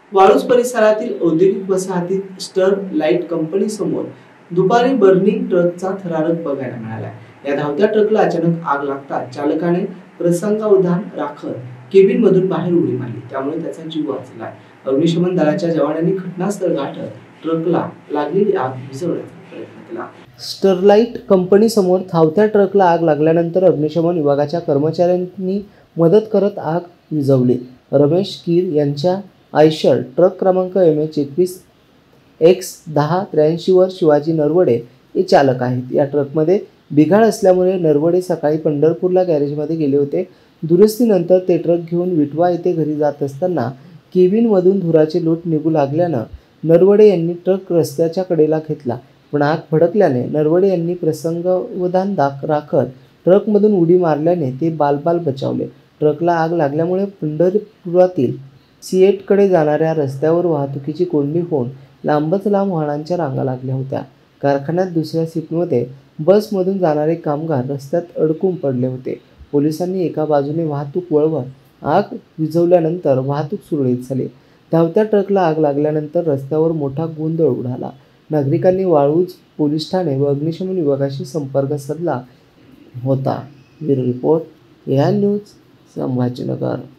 वाळूज परिसरातील औद्योगिक वसाहतीत स्टरलाइट कंपनी समोर दुपारी बर्निंग ट्रकचा थरारक बघायला मिळाला। या धावत्या ट्रकला अचानक आग लागताच चालकाने प्रसंगावधान राखत केबिन मधून बाहेर उडी मारली, त्यामुळे त्याचा जीव वाचला। अग्निशमन दलाच्या जवानांनी घटनास्थळ गाठत ट्रकला लागलेली आग विझवण्याचा प्रयत्न केला। स्टरलाइट कंपनी समोर धावत्या ट्रकला आग लागल्यानंतर अग्निशमन विभागाच्या कर्मचाऱ्यांनी मदत करत आग विझवली। रमेश कीर यांच्या आयशर ट्रक क्रमांक MH21 X1083 वर शिवाजी नरवडे हे चालक आहेत। या ट्रकमध्ये बिघाड असल्यामुळे नरवडे सकाळी पंढरपूरला गॅरेजमध्ये गेले होते। दुरुस्तीनंतर ते ट्रक घेऊन विठवा येथे घरी जात असताना केबिनमधून धुराचे लोट निघू लागल्यानं नरवडे यांनी ट्रक रस्त्याच्या कडेला घेतला, पण आग भडकल्याने नरवडे यांनी प्रसंगावधान राखत ट्रकमधून उडी मारल्याने ते बालबाल बचावले। ट्रकला आग लागल्यामुळे पंढरपुरातील सिएटकडे जाणाऱ्या रस्त्यावर वाहतुकीची कोंडी होऊन लांबच लांब वाहनांच्या रांगा लागल्या होत्या। कारखान्यात दुसऱ्या शिफ्टमध्ये बसमधून जाणारे कामगार रस्त्यात अडकून पडले होते। पोलिसांनी एका बाजूने वाहतूक वळवत आग विझवल्यानंतर वाहतूक सुरळीत झाली। धावत्या ट्रकला आग लागल्यानंतर रस्त्यावर मोठा गोंधळ उडाला। नागरिकांनी वाळूज पोलीस ठाणे व अग्निशमन विभागाशी संपर्क साधला होता। Bureau report, AI news, Sambhajinagar.